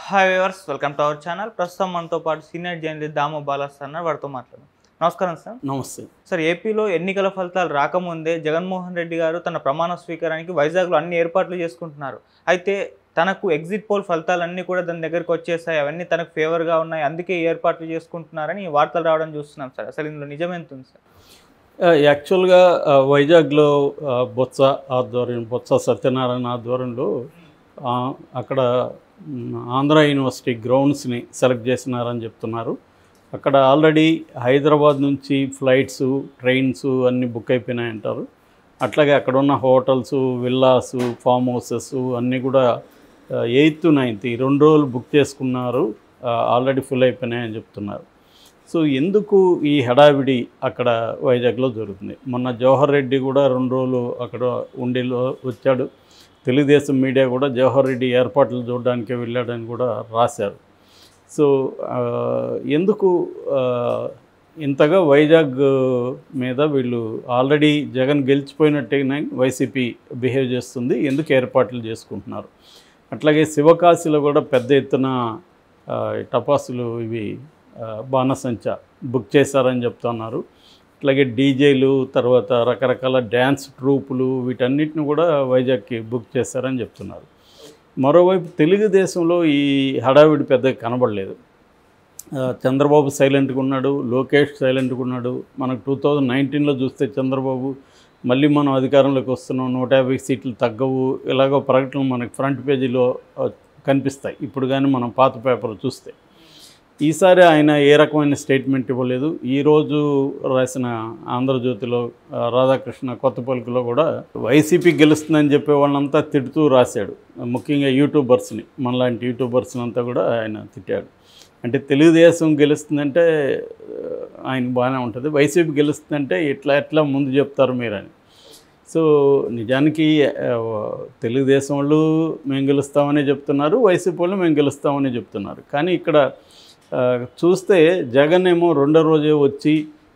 Hi viewers, welcome to our channel. ప్రస్తుతం మనతో పాటు సీనియర్ జర్నలిస్ట్ దామో బాలాస్ అన్నారు, వారితో మాట్లాడదాం. నమస్కారం సార్. నమస్తే సార్, ఏపీలో ఎన్నికల ఫలితాలు రాకముందే జగన్మోహన్ రెడ్డి గారు తన ప్రమాణ స్వీకారానికి వైజాగ్లో అన్ని ఏర్పాట్లు చేసుకుంటున్నారు. అయితే తనకు ఎగ్జిట్ పోల్ ఫలితాలన్నీ కూడా దాని దగ్గరికి వచ్చేసాయి, అవన్నీ తనకు ఫేవర్గా ఉన్నాయి, అందుకే ఏర్పాట్లు చేసుకుంటున్నారని వార్తలు రావడం చూస్తున్నాం సార్. అసలు ఇందులో నిజమెంత ఉంది సార్? యాక్చువల్గా వైజాగ్లో బొత్స సత్యనారాయణ ఆధ్వర్యంలో అక్కడ ఆంధ్ర యూనివర్సిటీ గ్రౌండ్స్ని సెలెక్ట్ చేసినారని చెప్తున్నారు. అక్కడ ఆల్రెడీ హైదరాబాద్ నుంచి ఫ్లైట్స్, ట్రైన్స్ అన్నీ బుక్ అయిపోయినాయంటారు. అట్లాగే అక్కడ ఉన్న హోటల్స్, విల్లాస్, ఫామ్ హౌసెస్ అన్నీ కూడా 8th, 9th 2 రోజులు బుక్ చేసుకున్నారు, ఆల్రెడీ ఫుల్ అయిపోయినాయని చెప్తున్నారు. సో ఎందుకు ఈ హడావిడి అక్కడ వైజాగ్లో జరుగుతుంది? మొన్న జవహర్ రెడ్డి కూడా 2 రోజులు అక్కడ ఉండిలో వచ్చాడు. తెలుగుదేశం మీడియా కూడా జవహర్ రెడ్డి ఏర్పాట్లు చూడడానికి వెళ్ళాడని కూడా రాశారు. సో ఎందుకు ఇంతగా వైజాగ్ మీద వీళ్ళు ఆల్రెడీ జగన్ గెలిచిపోయినట్టుగానే వైసీపీ బిహేవ్ చేస్తుంది, ఎందుకు ఏర్పాట్లు చేసుకుంటున్నారు? అట్లాగే శివకాశిలో కూడా పెద్ద ఎత్తున టపాసులు ఇవి బాణసంచా బుక్ చేశారని చెప్తున్నారు. అట్లాగే డీజేలు, తర్వాత రకరకాల డ్యాన్స్ ట్రూపులు, వీటన్నిటిని కూడా వైజాగ్కి బుక్ చేశారని చెప్తున్నారు. మరోవైపు తెలుగుదేశంలో ఈ హడావిడి పెద్దగా కనబడలేదు. చంద్రబాబు సైలెంట్గా ఉన్నాడు, లోకేష్ సైలెంట్గా ఉన్నాడు. మనకు 2019లో చూస్తే చంద్రబాబు మళ్ళీ మనం అధికారంలోకి వస్తున్నాం, 150 సీట్లు తగ్గవు, ఇలాగో ప్రకటనలు మనకు ఫ్రంట్ పేజీలో కనిపిస్తాయి ఇప్పుడు కానీ మనం పాత పేపర్లు చూస్తే. ఈసారి ఆయన ఏ రకమైన స్టేట్మెంట్ ఇవ్వలేదు. ఈరోజు రాసిన ఆంధ్రజ్యోతిలో రాధాకృష్ణ కొత్త పలుకులో కూడా వైసీపీ గెలుస్తుందని చెప్పే వాళ్ళంతా తిడుతూ రాశాడు. ముఖ్యంగా యూట్యూబర్స్ని, మనలాంటి యూట్యూబర్స్ని అంతా కూడా ఆయన తిట్టాడు. అంటే తెలుగుదేశం గెలుస్తుందంటే ఆయన బాగానే ఉంటుంది, వైసీపీ గెలుస్తుందంటే ఎట్లా ముందు చెప్తారు మీరని. సో నిజానికి తెలుగుదేశం వాళ్ళు మేము గెలుస్తామని చెప్తున్నారు, వైసీపీ వాళ్ళు మేము గెలుస్తామని చెప్తున్నారు. కానీ ఇక్కడ చూస్తే జగన్ ఏమో 2వ రోజే వచ్చి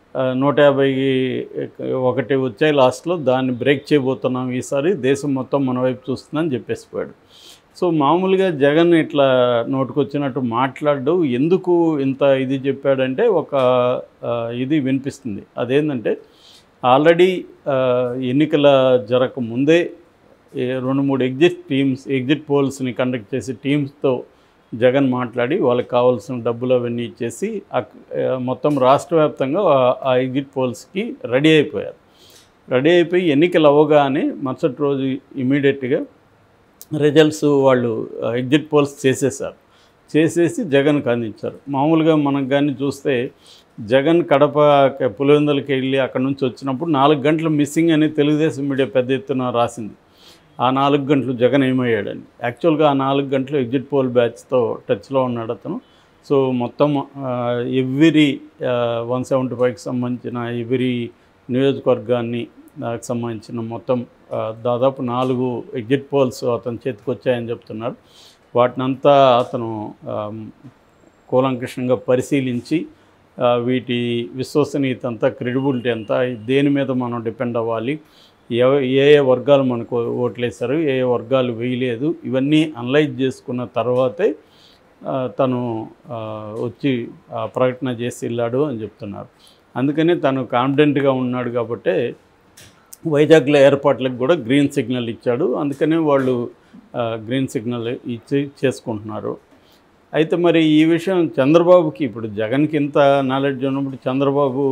151 వచ్చాయి లాస్ట్లో, దాన్ని బ్రేక్ చేయబోతున్నాం, ఈసారి దేశం మొత్తం మన వైపు చూస్తుందని చెప్పేసిపోయాడు. సో మామూలుగా జగన్ ఇట్లా నోటుకొచ్చినట్టు మాట్లాడు ఎందుకు ఇంత ఇది చెప్పాడంటే ఒక ఇది వినిపిస్తుంది. అదేంటంటే ఆల్రెడీ ఎన్నికల జరగకముందే 2-3 ఎగ్జిట్ పోల్స్ని కండక్ట్ చేసి టీమ్స్తో జగన్ మాట్లాడి వాళ్ళకి కావాల్సిన డబ్బులు అవన్నీ ఇచ్చేసి మొత్తం రాష్ట్ర వ్యాప్తంగా ఆ ఎగ్జిట్ పోల్స్కి రెడీ అయిపోయి ఎన్నికలు అవ్వగానే మరుసటి రోజు ఇమీడియట్గా రిజల్ట్స్ వాళ్ళు ఎగ్జిట్ పోల్స్ చేసేసి జగన్కి అందించారు. మామూలుగా మనకు కానీ చూస్తే జగన్ కడప పులివెందులకి వెళ్ళి అక్కడ నుంచి వచ్చినప్పుడు 4 గంటలు మిస్సింగ్ అని తెలుగుదేశం మీడియా పెద్ద ఎత్తున రాసింది. ఆ 4 గంటలు జగన్ ఏమయ్యాడని. యాక్చువల్గా ఆ 4 గంటలు ఎగ్జిట్ పోల్ బ్యాచ్తో టచ్లో ఉన్నాడు అతను. సో మొత్తం ఎవ్రీ 175కి సంబంధించిన ఎవ్రీ నియోజకవర్గాన్ని దానికి సంబంధించిన మొత్తం దాదాపు 4 ఎగ్జిట్ పోల్స్ అతని చేతికి వచ్చాయని చెప్తున్నారు. వాటినంతా అతను కూలంకషంగా పరిశీలించి వీటి విశ్వసనీయత అంతా, క్రెడిబిలిటీ అంతా, దేని మీద మనం డిపెండ్ అవ్వాలి, ఏ వర్గాలు మనకు ఓట్లేశారు, ఏ వర్గాలు వేయలేదు, ఇవన్నీ అనలైజ్ చేసుకున్న తర్వాతే తను వచ్చి ప్రకటన చేసి వెళ్ళాడు అని చెప్తున్నారు. అందుకని తను కాన్ఫిడెంట్గా ఉన్నాడు కాబట్టి వైజాగ్లో ఏర్పాట్లకు కూడా గ్రీన్ సిగ్నల్ ఇచ్చాడు. అందుకనే వాళ్ళు గ్రీన్ సిగ్నల్ ఇచ్చి చేసుకుంటున్నారు. అయితే మరి ఈ విషయం చంద్రబాబుకి, ఇప్పుడు జగన్కి ఇంత నాలెడ్జ్ ఉన్నప్పుడు చంద్రబాబు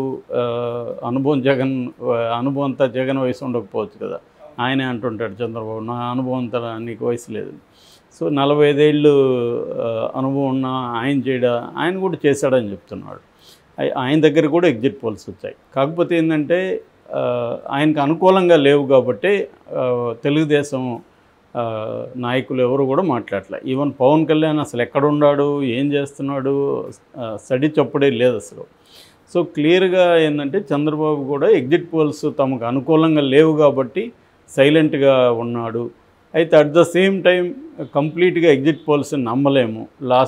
అనుభవం అంతా జగన్ వయసు ఉండకపోవచ్చు కదా. ఆయనే అంటుంటాడు చంద్రబాబు, నా అనుభవం అంతా నీకు వయసు లేదు. సో 45 ఏళ్ళు అనుభవం ఉన్న ఆయన కూడా చేశాడని చెప్తున్నాడు. ఆయన దగ్గర కూడా ఎగ్జిట్ పోల్స్ వచ్చాయి. కాకపోతే ఏంటంటే ఆయనకు అనుకూలంగా లేవు కాబట్టి తెలుగుదేశం నాయకులు ఎవరు కూడా మాట్లాడలే. ఈవెన్ పవన్ కళ్యాణ్ అసలు ఎక్కడున్నాడు, ఏం చేస్తున్నాడు, స్టడీ చప్పుడే లేదు అసలు. సో క్లియర్గా ఏంటంటే చంద్రబాబు కూడా ఎగ్జిట్ పోల్స్ తమకు అనుకూలంగా లేవు కాబట్టి సైలెంట్గా ఉన్నాడు. అయితే అట్ ద సేమ్ టైం కంప్లీట్గా ఎగ్జిట్ పోల్స్ నమ్మలేము.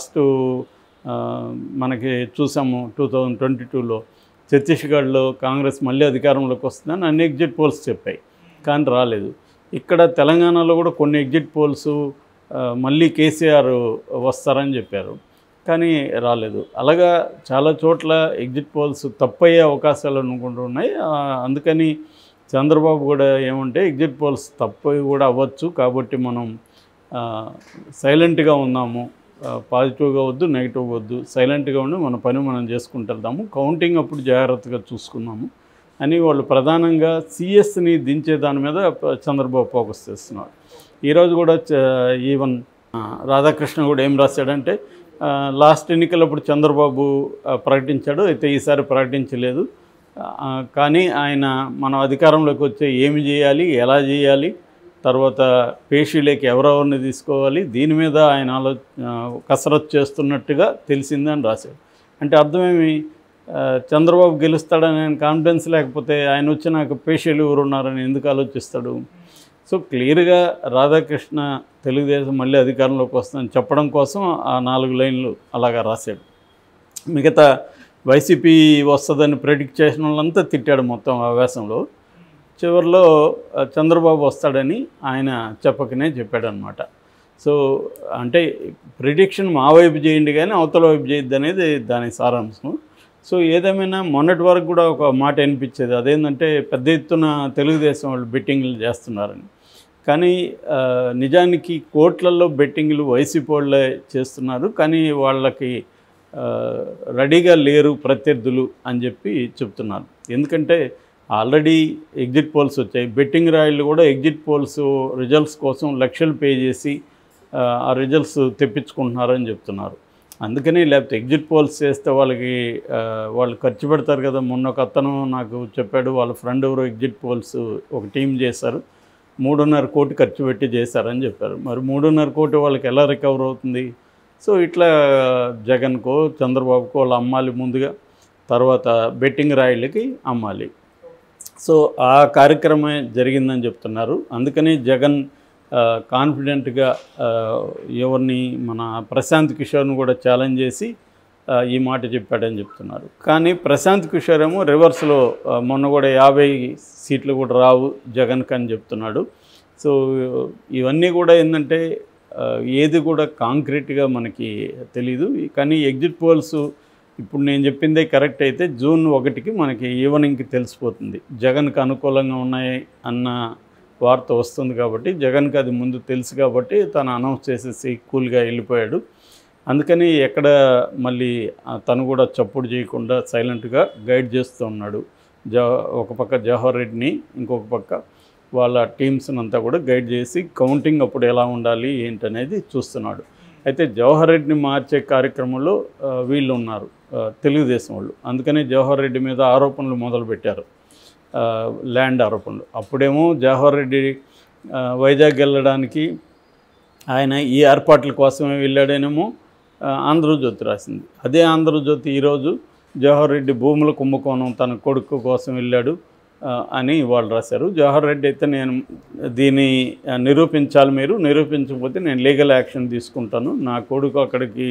మనకి చూసాము 2022లో ఛత్తీస్గఢ్లో కాంగ్రెస్ మళ్ళీ అధికారంలోకి వస్తుందని అన్ని ఎగ్జిట్ పోల్స్ చెప్పాయి, కానీ రాలేదు. ఇక్కడ తెలంగాణలో కూడా కొన్ని ఎగ్జిట్ పోల్స్ మళ్ళీ కేసీఆర్ వస్తారని చెప్పారు, కానీ రాలేదు. అలాగా చాలా చోట్ల ఎగ్జిట్ పోల్స్ తప్పయ్యే అవకాశాలు అనుకుంటున్నాయి. అందుకని చంద్రబాబు కూడా ఏమంటే ఎగ్జిట్ పోల్స్ తప్పు కూడా అవ్వచ్చు, కాబట్టి మనం సైలెంట్గా ఉందాము, పాజిటివ్గా వద్దు నెగిటివ్గా వద్దు, సైలెంట్గా ఉండి మన పని మనం చేసుకుంటూ వెళ్దాము, కౌంటింగ్ అప్పుడు జాగ్రత్తగా చూసుకుందాము అని వాళ్ళు ప్రధానంగా సిఎస్ని దించే దాని మీద చంద్రబాబు ఫోకస్ చేస్తున్నారు. ఈరోజు కూడా ఈవెన్ రాధాకృష్ణ కూడా ఏం రాశాడంటే లాస్ట్ ఎన్నికలప్పుడు చంద్రబాబు ప్రకటించాడు, అయితే ఈసారి ప్రకటించలేదు, కానీ ఆయన మనం అధికారంలోకి వచ్చే ఏమి చేయాలి, ఎలా చేయాలి, తర్వాత పేషీలోకి ఎవరెవరిని తీసుకోవాలి, దీని మీద ఆయన కసరత్తు చేస్తున్నట్టుగా తెలిసిందని రాశాడు. అంటే అర్థమేమి, చంద్రబాబు గెలుస్తాడని ఆయన కాన్ఫిడెన్స్ లేకపోతే ఆయన వచ్చి నాకు పేషీలు ఎవరు ఉన్నారని ఎందుకు ఆలోచిస్తాడు? సో క్లియర్గా రాధాకృష్ణ తెలుగుదేశం మళ్ళీ అధికారంలోకి వస్తుందని చెప్పడం కోసం ఆ 4 లైన్లు అలాగా రాశాడు. మిగతా వైసీపీ వస్తుందని ప్రెడిక్ట్ చేసిన వాళ్ళంతా తిట్టాడు మొత్తం ఆవేశంలో. చివరిలో చంద్రబాబు వస్తాడని ఆయన చెప్పకనే చెప్పాడనమాట. సో అంటే ప్రిడిక్షన్ మా వైపు చేయండి కానీ అవతల వైపు చేయొద్దు అనేది దాని సారాంశం. సో ఏదేమైనా మొన్నటి వరకు కూడా ఒక మాట అనిపించేది, అదేంటంటే పెద్ద ఎత్తున తెలుగుదేశం వాళ్ళు బెట్టింగ్లు చేస్తున్నారని. కానీ నిజానికి కోట్లలో బెట్టింగ్లు వైసీపీ వాళ్ళే చేస్తున్నారు, కానీ వాళ్ళకి రెడీగా లేరు ప్రత్యర్థులు అని చెప్పి చెప్తున్నారు. ఎందుకంటే ఆల్రెడీ ఎగ్జిట్ పోల్స్ వచ్చాయి, బెట్టింగ్ రాయిళ్ళు కూడా ఎగ్జిట్ పోల్స్ రిజల్ట్స్ కోసం లక్షలు పే చేసి ఆ రిజల్ట్స్ తెప్పించుకుంటున్నారని చెప్తున్నారు. అందుకని లేకపోతే ఎగ్జిట్ పోల్స్ చేస్తే వాళ్ళు ఖర్చు పెడతారు కదా. మొన్న ఒక అతను నాకు చెప్పాడు, వాళ్ళ ఫ్రెండ్ ఎవరో ఎగ్జిట్ పోల్స్ ఒక టీం చేశారు, 3.5 కోటి ఖర్చు పెట్టి చేశారని చెప్పారు. మరి 3.5 కోటి వాళ్ళకి ఎలా రికవర్ అవుతుంది? సో ఇట్లా జగన్కో చంద్రబాబుకో వాళ్ళు అమ్మాలి ముందుగా, తర్వాత బెట్టింగ్ రాయిళ్ళకి అమ్మాలి. సో ఆ కార్యక్రమమే జరిగిందని చెప్తున్నారు. అందుకని జగన్ కాన్ఫిడెంట్గా ఎవరిని మన ప్రశాంత్ కిషోర్ని కూడా ఛాలెంజ్ చేసి ఈ మాట చెప్పాడని చెప్తున్నారు. కానీ ప్రశాంత్ కిషోర్ ఏమో రివర్స్లో మొన్న కూడా 50 సీట్లు కూడా రావు జగన్కి అని చెప్తున్నాడు. సో ఇవన్నీ కూడా ఏంటంటే ఏది కూడా కాంక్రీట్గా మనకి తెలీదు. కానీ ఎగ్జిట్ పోల్స్ ఇప్పుడు నేను చెప్పిందే కరెక్ట్ అయితే జూన్ 1కి మనకి ఈవినింగ్కి తెలిసిపోతుంది. జగన్కి అనుకూలంగా ఉన్నాయి అన్న వార్త వస్తుంది కాబట్టి జగన్కి అది ముందు తెలుసు కాబట్టి తను అనౌన్స్ చేసేసి కూల్గా వెళ్ళిపోయాడు. అందుకని ఎక్కడ మళ్ళీ తను కూడా చప్పుడు చేయకుండా సైలెంట్గా గైడ్ చేస్తూ ఉన్నాడు. ఒక పక్క జవహర్ రెడ్డిని, ఇంకొక పక్క వాళ్ళ టీమ్స్ని అంతా కూడా గైడ్ చేసి కౌంటింగ్ అప్పుడు ఎలా ఉండాలి ఏంటనేది చూస్తున్నాడు. అయితే జవహర్ రెడ్డిని మార్చే కార్యక్రమంలో వీళ్ళు ఉన్నారు, తెలుగుదేశం వాళ్ళు. అందుకని జవహర్ రెడ్డి మీద ఆరోపణలు మొదలుపెట్టారు, ల్యాండ్ ఆరోపణలు. అప్పుడేమో జవహర్ రెడ్డి వైజాగ్ వెళ్ళడానికి ఆయన ఈ ఏర్పాట్ల కోసమే వెళ్ళాడనేమో ఆంధ్రజ్యోతి రాసింది. అదే ఆంధ్రజ్యోతి ఈరోజు జవహర్ రెడ్డి భూముల కుంభకోణం తన కొడుకు కోసం వెళ్ళాడు అని వాళ్ళు రాశారు. జవహర్ రెడ్డి అయితే నేను దీన్ని నిరూపించాలి, మీరు నిరూపించకపోతే నేను లీగల్ యాక్షన్ తీసుకుంటాను, నా కొడుకు అక్కడికి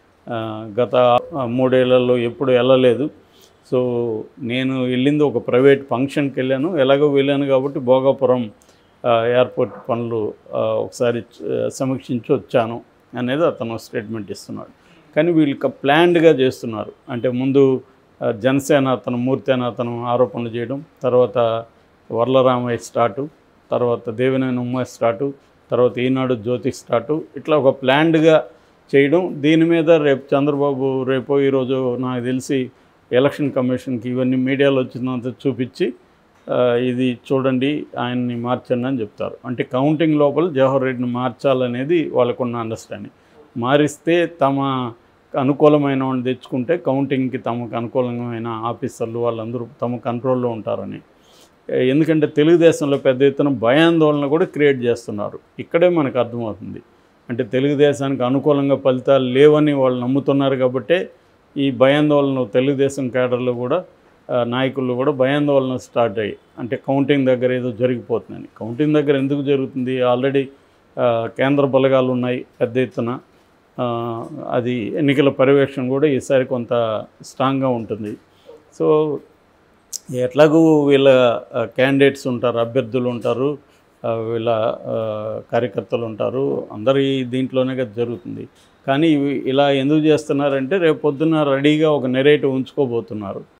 గత 3 ఏళ్లలో ఎప్పుడు వెళ్ళలేదు, సో నేను వెళ్ళింది ఒక ప్రైవేట్ ఫంక్షన్కి వెళ్ళాను, ఎలాగో వెళ్ళాను కాబట్టి భోగాపురం ఎయిర్పోర్ట్ పనులు ఒకసారి సమీక్షించి వచ్చాను అనేది అతను స్టేట్మెంట్ ఇస్తున్నాడు. కానీ వీళ్ళు ప్లాన్డ్గా చేస్తున్నారు. అంటే ముందు జనసేన అతను మూర్తి అని అతను ఆరోపణలు చేయడం, తర్వాత వర్లరామయ్య స్టార్టు, తర్వాత దేవినేని ఉమ్మయ్య స్టార్టు, తర్వాత ఈనాడు జ్యోతి స్టార్టు, ఇట్లా ఒక ప్లాన్డ్గా చేయడం. దీని మీద రేపు చంద్రబాబు ఈరోజు నాకు తెలిసి ఎలక్షన్ కమిషన్కి ఇవన్నీ మీడియాలో వచ్చినంత చూపించి ఇది చూడండి ఆయన్ని మార్చండి అని చెప్తారు. అంటే కౌంటింగ్ లోపల జవహర్ రెడ్డిని మార్చాలనేది వాళ్ళకున్న అండర్స్టాండింగ్. మారిస్తే తమ అనుకూలమైన వాడిని తెచ్చుకుంటే కౌంటింగ్కి తమకు అనుకూలమైన ఆఫీసర్లు వాళ్ళందరూ తమ కంట్రోల్లో ఉంటారని. ఎందుకంటే తెలుగుదేశంలో పెద్ద ఎత్తున భయాందోళన కూడా క్రియేట్ చేస్తున్నారు. ఇక్కడే మనకు అర్థమవుతుంది. అంటే తెలుగుదేశానికి అనుకూలంగా ఫలితాలు లేవని వాళ్ళు నమ్ముతున్నారు కాబట్టే ఈ భయాందోళన తెలుగుదేశం కేడర్లో కూడా నాయకులు కూడా భయాందోళన స్టార్ట్ అయ్యి, అంటే కౌంటింగ్ దగ్గర ఏదో జరిగిపోతుందని. కౌంటింగ్ దగ్గర ఎందుకు జరుగుతుంది? ఆల్రెడీ కేంద్ర బలగాలు ఉన్నాయి పెద్ద ఎత్తున, అది ఎన్నికల పర్యవేక్షణ కూడా ఈసారి కొంత స్ట్రాంగ్గా ఉంటుంది. సో ఎట్లాగూ వీళ్ళ క్యాండిడేట్స్ ఉంటారు, అభ్యర్థులు ఉంటారు, వీళ్ళ కార్యకర్తలు ఉంటారు, అందరి దీంట్లోనే జరుగుతుంది. కానీ ఇలా ఎందుకు చేస్తున్నారంటే రేపు పొద్దున్న రెడీగా ఒక నెరేటివ్ ఉంచుకోబోతున్నారు.